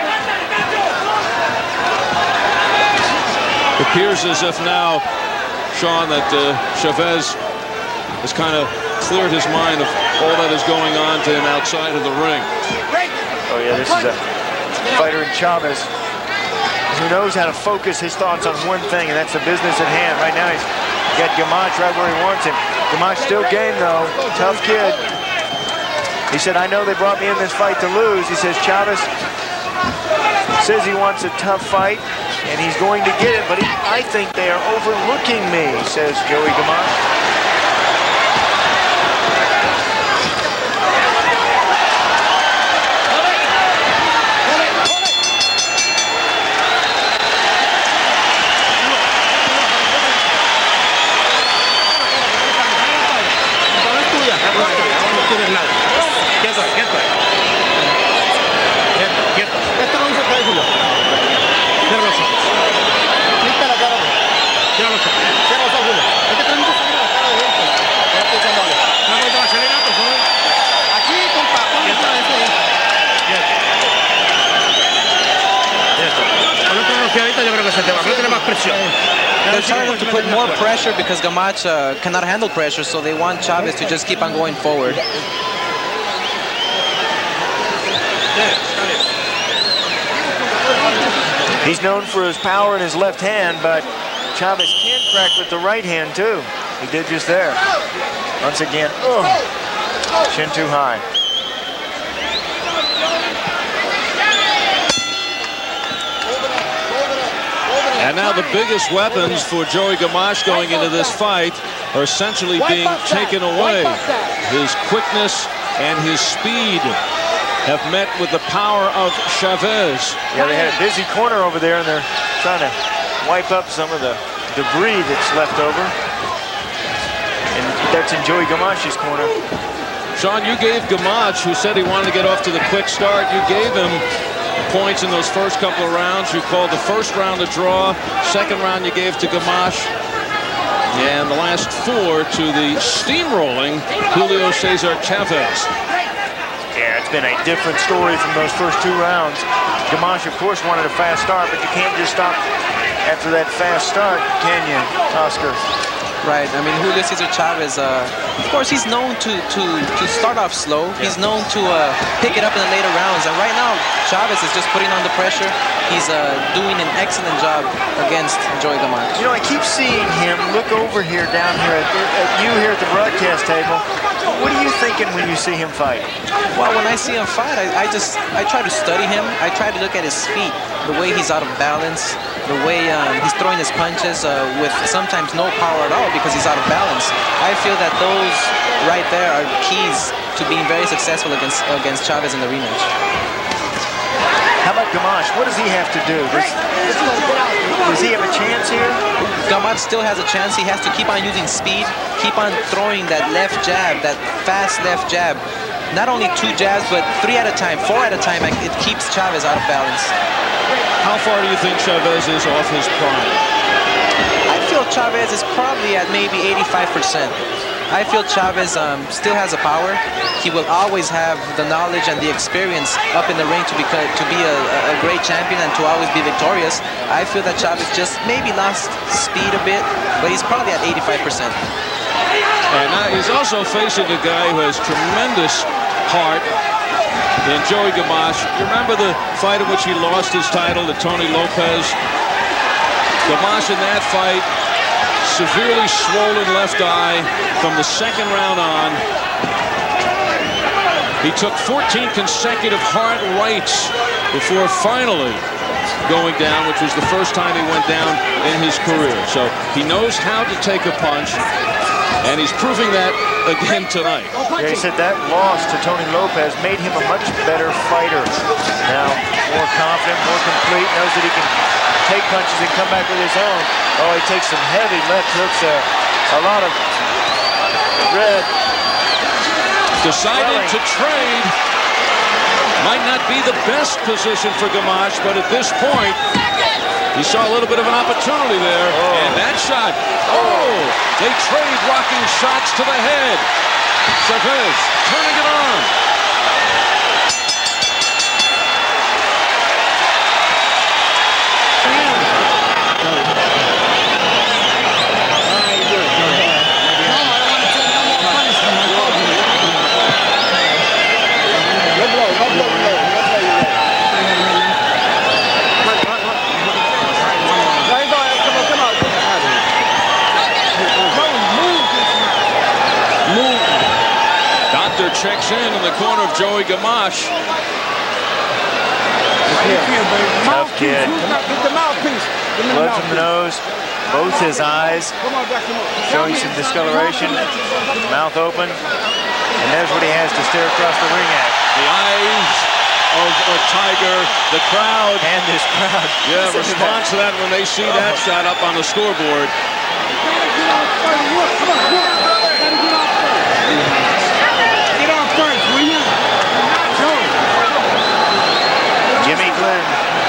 It appears as if now, Sean, that Chavez has kind of cleared his mind of all that is going on to him outside of the ring. Oh, yeah, this is a fighter in Chavez who knows how to focus his thoughts on one thing, and that's the business at hand. Right now, he's got Gamache right where he wants him. Gamache still game, though. Tough kid. He said, I know they brought me in this fight to lose. He says, Chavez says he wants a tough fight, and he's going to get it, but I think they are overlooking me, says Joey Gamache. They're trying to put more pressure because Gamache cannot handle pressure, so they want Chavez to just keep on going forward. He's known for his power in his left hand, but Chavez can crack with the right hand, too. He did just there. Once again, chin too high. And now the biggest weapons for Joey Gamache going into this fight are essentially being taken away. His quickness and his speed have met with the power of Chavez. Yeah, they had a busy corner over there, and they're trying to wipe up some of the debris that's left over. And that's in Joey Gamache's corner. Sean, you gave Gamache, who said he wanted to get off to the quick start, you gave him points in those first couple of rounds. You called the first round a draw. Second round you gave to Gamache. And the last 4 to the steamrolling Julio Cesar Chavez. Yeah, it's been a different story from those first 2 rounds. Gamache, of course, wanted a fast start, but you can't just stop after that fast start, can you, Oscar? Right. I mean, Julio Cesar Chavez, of course, he's known to start off slow. He's known to pick it up in the later rounds. And right now, Chavez is just putting on the pressure. He's doing an excellent job against Joey Gamache. You know, I keep seeing him look over here, down here, at you here at the broadcast table, What are you thinking when you see him fight? Well, when I see him fight, I try to study him. I try to look at his feet, the way he's out of balance, the way he's throwing his punches with sometimes no power at all because he's out of balance. I feel that those right there are keys to being very successful against Chavez in the rematch. How about Gamache? What does he have to do? Does he have a chance here? Gamache still has a chance. He has to keep on using speed, keep on throwing that left jab, that fast left jab. Not only 2 jabs, but 3 at a time, 4 at a time. It keeps Chavez out of balance. How far do you think Chavez is off his prime? I feel Chavez is probably at maybe 85%. I feel Chavez still has the power. He will always have the knowledge and the experience up in the ring to be a great champion and to always be victorious. I feel that Chavez just maybe lost speed a bit, but he's probably at 85%. And now he's also facing a guy who has tremendous heart in Joey Gamache. You remember the fight in which he lost his title to Tony Lopez? Gamache in that fight, severely swollen left eye from the second round on. He took 14 consecutive hard rights before finally going down, which was the first time he went down in his career. So he knows how to take a punch, and he's proving that again tonight. Yeah, he said that loss to Tony Lopez made him a much better fighter. Now, more confident, more complete, knows that he can take punches and come back with his own. Oh, he takes some heavy left hooks there. A lot of red. Decided to trade. Might not be the best position for Gamache, but at this point, he saw a little bit of an opportunity there. Oh. And that shot, they trade rocking shots to the head. Chavez turning it on. Checks in the corner of Joey Gamache. Tough kid. Blood from the nose, both his eyes, showing some discoloration, mouth open, and there's what he has to stare across the ring at. The eyes of a tiger, the crowd. And this crowd. Yeah, response to that when they see that shot up on the scoreboard. Jimmy Glenn.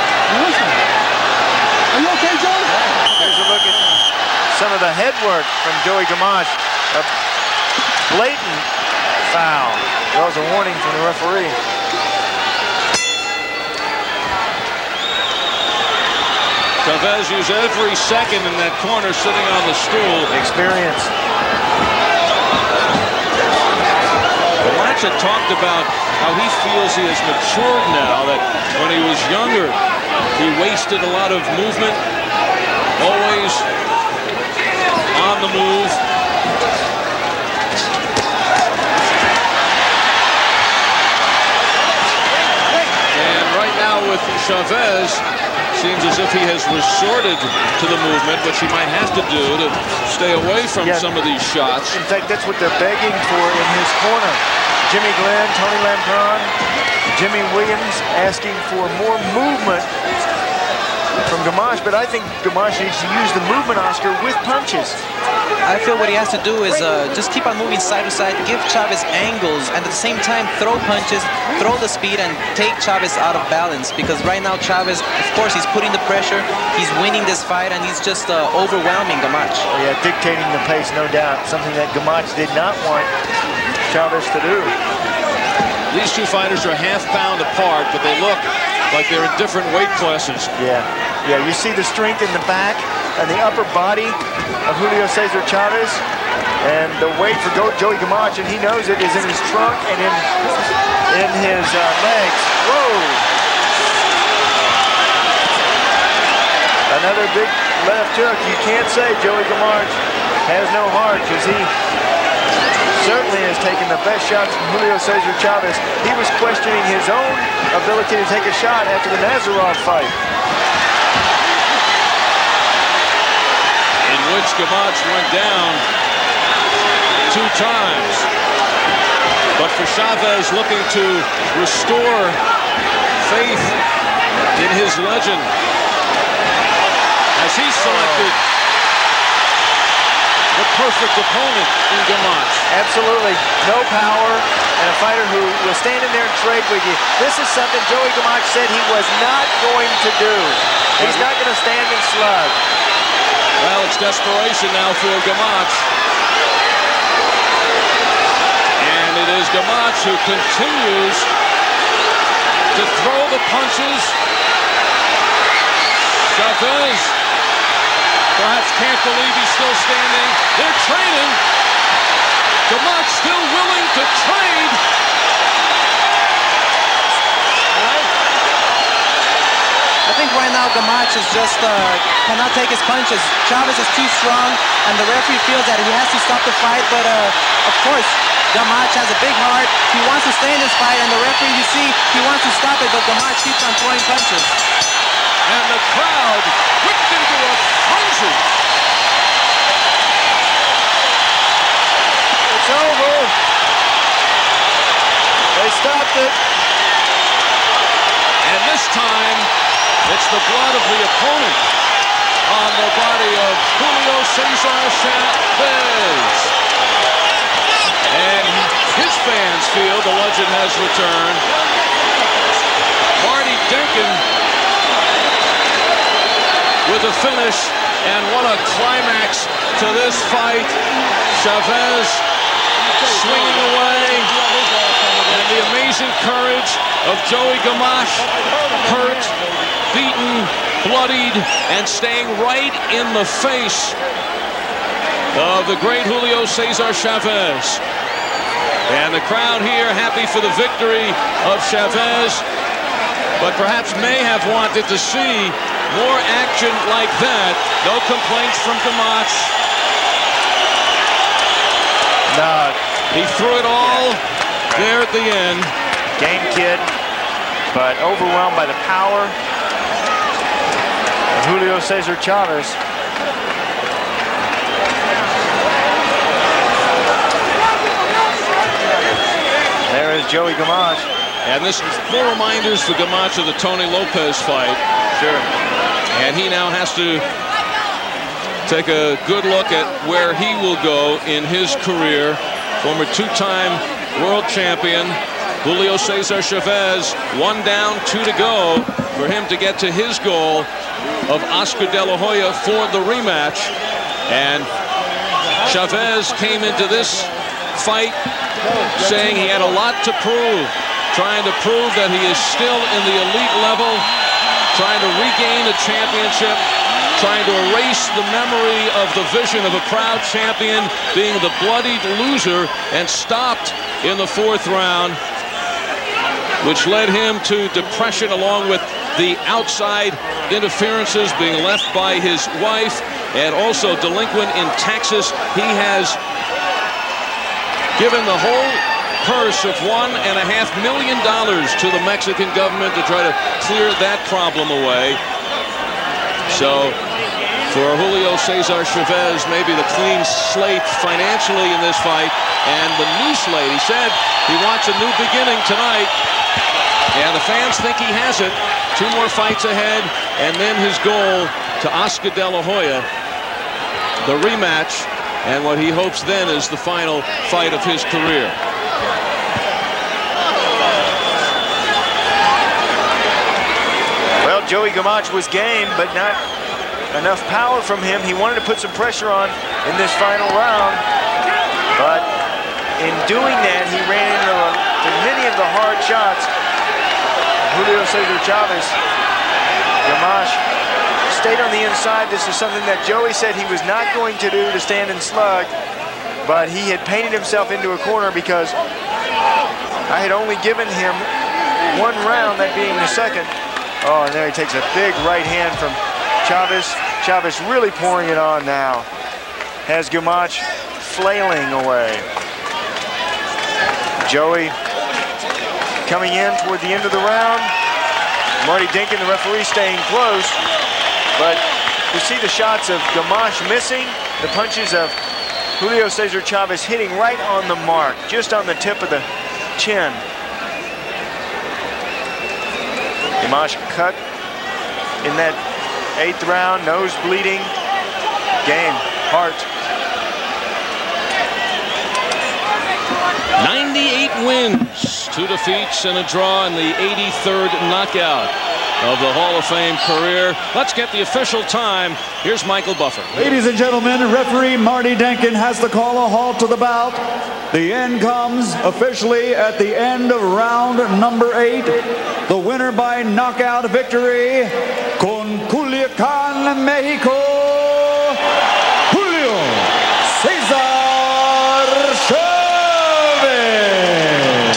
Are you okay, Joe? Here's a look at some of the head work from Joey Gamache. A blatant foul. Draws a warning from the referee. Chavez used every second in that corner sitting on the stool. Experience. Gamache had talked about how he feels he has matured now, that when he was younger, he wasted a lot of movement, always on the move. And right now with Chavez, seems as if he has resorted to the movement, which he might have to do to stay away from some of these shots. In fact, that's what they're begging for in his corner. Jimmy Glenn, Tony Lampron, Jimmy Williams asking for more movement from Gamache, but I think Gamache needs to use the movement, Oscar, with punches. I feel what he has to do is just keep on moving side to side, give Chavez angles, and at the same time throw punches, throw the speed, and take Chavez out of balance. Because right now Chavez, of course, he's putting the pressure, he's winning this fight, and he's just overwhelming Gamache. Oh, yeah, dictating the pace, no doubt. Something that Gamache did not want Chavez to do. These two fighters are half-pound apart, but they look like they're in different weight classes. Yeah, you see the strength in the back and the upper body of Julio Cesar Chavez, and the weight for Joey Gamache, and he knows it, is in his trunk and in his legs. Whoa! Another big left hook. You can't say Joey Gamache has no heart, because he certainly has taken the best shots from Julio Cesar Chavez. He was questioning his own ability to take a shot after the Nazarov fight. In which Gamache went down 2 times. But for Chavez, looking to restore faith in his legend, as he selected the perfect opponent in Gamache. Absolutely. No power, and a fighter who will stand in there and trade with you. This is something Joey Gamache said he was not going to do. He's not going to stand and slug. Well, it's desperation now for Gamache. And it is Gamache who continues to throw the punches. Chavez perhaps can't believe he's still standing. They're trading. Gamache still willing to trade. I think right now Gamache is just cannot take his punches. Chavez is too strong, and the referee feels that he has to stop the fight. But of course, Gamache has a big heart. He wants to stay in this fight, and the referee, you see, he wants to stop it, but Gamache keeps on throwing punches. And the crowd whipped into a frenzy. It's over. They stopped it. And this time, it's the blood of the opponent on the body of Julio Cesar Chavez. And his fans feel the legend has returned. Marty Denkin with a finish, and what a climax to this fight. Chavez swinging away, and the amazing courage of Joey Gamache, hurt, beaten, bloodied, and staying right in the face of the great Julio Cesar Chavez. And the crowd here happy for the victory of Chavez, but perhaps may have wanted to see more action like that. No complaints from Gamache. No. He threw it all there at the end. Game kid, but overwhelmed by the power of Julio Cesar Chavez. There is Joey Gamache. And this is more reminders for Gamache of the Tony Lopez fight. Sure. And he now has to take a good look at where he will go in his career. Former 2-time world champion Julio Cesar Chavez, 1 down, 2 to go for him to get to his goal of Oscar De La Hoya for the rematch. And Chavez came into this fight saying he had a lot to prove, trying to prove that he is still in the elite level, trying to regain a championship, trying to erase the memory of the vision of a proud champion being the bloodied loser, and stopped in the 4th round, which led him to depression along with the outside interferences, being left by his wife, and also delinquent in Texas. He has given the whole purse of $1.5 million to the Mexican government to try to clear that problem away. So for Julio Cesar Chavez, maybe the clean slate financially in this fight, and the new slate. He said he wants a new beginning tonight, and the fans think he has it. 2 more fights ahead, and then his goal to Oscar De La Hoya, the rematch, and what he hopes then is the final fight of his career. Well, Joey Gamache was game, but not enough power from him. He wanted to put some pressure on in this final round, but in doing that, he ran into many of the hard shots. Julio Cesar Chavez, Gamache stayed on the inside. This is something that Joey said he was not going to do, to stand and slug, but he had painted himself into a corner because I had only given him 1 round, that being the 2nd. Oh, and there he takes a big right hand from Chavez. Chavez really pouring it on now. Has Gamache flailing away. Joey coming in toward the end of the round. Marty Dinkin, the referee, staying close. But we see the shots of Gamache missing, the punches of Julio Cesar Chavez hitting right on the mark, just on the tip of the chin. Gamache cut in that 8th round, nose bleeding. Game, heart. 98 wins, 2 defeats and a draw in the 83rd knockout of the Hall of Fame career. Let's get the official time. Here's Michael Buffer. Ladies and gentlemen, referee Marty Dinkin has to call a halt to the bout. The end comes officially at the end of round number 8. The winner by knockout victory, con Culiacán, Mexico, Julio Cesar Chavez.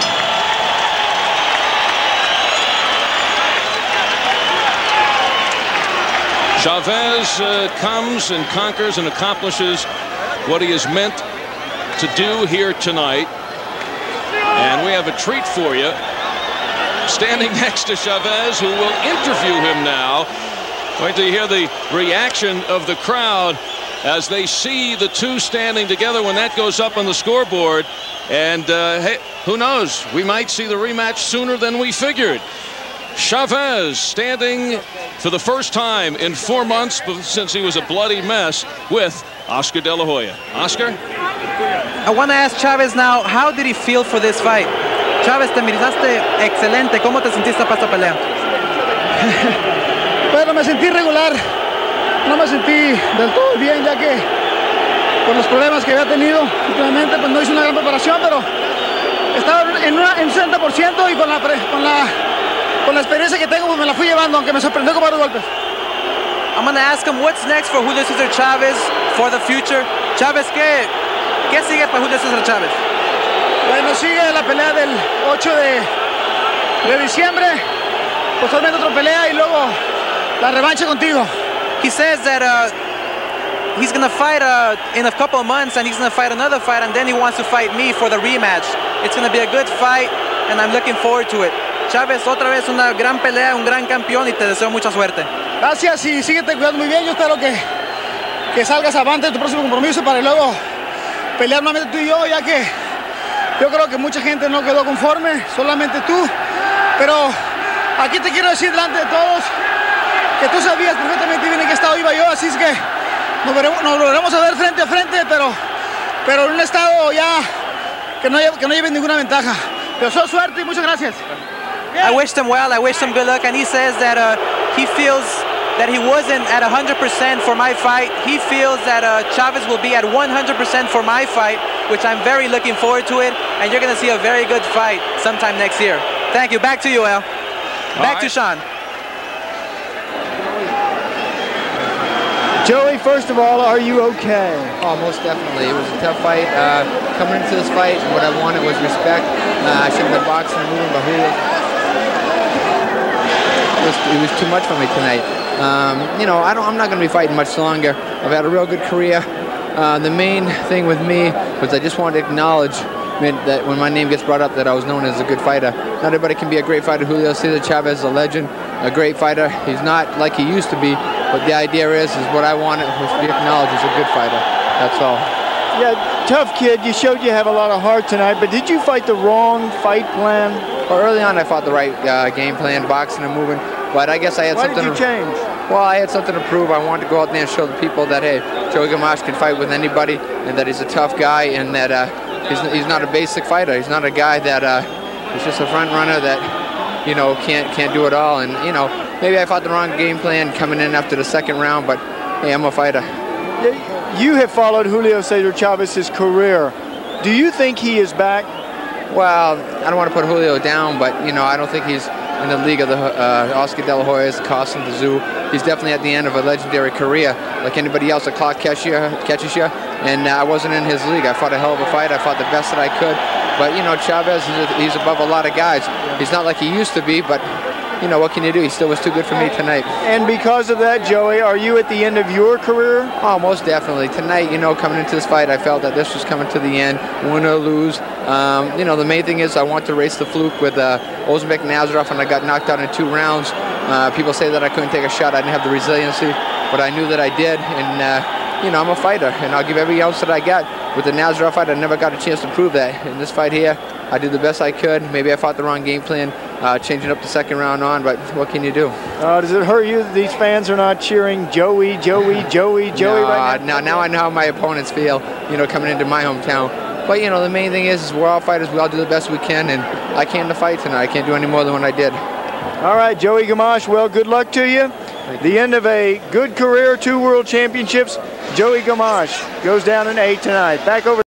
Chavez comes and conquers and accomplishes what he is meant to do here tonight. And we have a treat for you. Standing next to Chavez, who will interview him now. Wait till you hear the reaction of the crowd as they see the two standing together when that goes up on the scoreboard. And hey, who knows? We might see the rematch sooner than we figured. Chavez standing for the first time in 4 months since he was a bloody mess with Oscar De La Hoya. Oscar? I want to ask Chavez now, how did he feel for this fight? Chavez, te miraste excelente. ¿Cómo te sentiste para esta pelea? Bueno, me sentí regular. No me sentí del todo bien, ya que por los problemas que había tenido últimamente, pues no hice una gran preparación, pero estaba en un 60% y con la experiencia que tengo, pues me la fui llevando, aunque me sorprendió con varios golpes. I'm going to ask him what's next for Julio Cesar Chavez for the future. Chavez, ¿qué sigue para Julio Cesar Chavez? Bueno, sigue la pelea del 8 de diciembre, posteriormente otra pelea y luego la revancha contigo. He says that he's going to fight in a couple of months, and he's going to fight another fight, and then he wants to fight me for the rematch. It's going to be a good fight, and I'm looking forward to it. Chavez, otra vez una gran pelea, un gran campeón, y te deseo mucha suerte. Gracias y síguete cuidando muy bien. Yo espero que salgas avante de tu próximo compromiso para luego pelear nuevamente tú y yo, ya que yo creo que mucha gente no quedó conforme, solamente tú. Pero aquí te quiero decir delante de todos que tú sabías perfectamente bien en qué estado iba yo, así es que nos volveremos a ver frente a frente, pero en un estado ya que no lleve ninguna ventaja. Te deseo suerte y muchas gracias. I wished him well, I wished him good luck, and he says that he feels that he wasn't at 100% for my fight. He feels that Chavez will be at 100% for my fight, which I'm very looking forward to it, and you're going to see a very good fight sometime next year. Thank you. Back to you, Al. Back to Sean. Joey, first of all, are you okay? Oh, most definitely. It was a tough fight. Coming into this fight, what I wanted was respect. I should have been boxing and moving, but it was too much for me tonight. You know, I'm not going to be fighting much longer. I've had a real good career. The main thing with me was I just wanted to acknowledge that when my name gets brought up that I was known as a good fighter. Not everybody can be a great fighter. Julio Cesar Chavez is a legend, a great fighter. He's not like he used to be, but the idea is what I wanted was to be acknowledged as a good fighter. That's all. Yeah, tough kid. You showed you have a lot of heart tonight, but did you fight the wrong fight plan? Well, early on I fought the right game plan, boxing and moving, but I guess I had something. Why did you change? Well, I had something to prove. I wanted to go out there and show the people that, hey, Joey Gamache can fight with anybody, and that he's a tough guy, and that he's not a basic fighter. He's not a guy that he's just a front runner that, you know, can't do it all. And you know, maybe I fought the wrong game plan coming in after the second round, but hey, I'm a fighter. You have followed Julio Cesar Chavez's career. Do you think he is back? Well, I don't want to put Julio down, but you know, I don't think he's in the league of the Oscar De La Hoyas, Carson the Zoo. He's definitely at the end of a legendary career, like anybody else. The clock catches you, and I wasn't in his league. I fought a hell of a fight. I fought the best that I could. But you know, Chavez, he's above a lot of guys. He's not like he used to be, but you know, what can you do? He still was too good for me tonight. And because of that, Joey, are you at the end of your career? Oh, most definitely. Tonight, you know, coming into this fight, I felt that this was coming to the end, win or lose. You know, the main thing is I want to race the fluke with Ozbek Nazarov, and I got knocked out in 2 rounds. People say that I couldn't take a shot. I didn't have the resiliency, but I knew that I did. And, you know, I'm a fighter, and I'll give every ounce that I got. With the Nazarov fight, I never got a chance to prove that. In this fight here, I did the best I could. Maybe I fought the wrong game plan, changing up the second round on, but what can you do? Does it hurt you that these fans are not cheering Joey, Joey, Joey, Joey right now? Now I know how my opponents feel, you know, coming into my hometown. But, you know, the main thing is we're all fighters. We all do the best we can, and I came to fight tonight. I can't do any more than what I did. All right, Joey Gamache, well, good luck to you. The end of a good career, 2 world championships. Joey Gamache goes down in 8 tonight. Back over.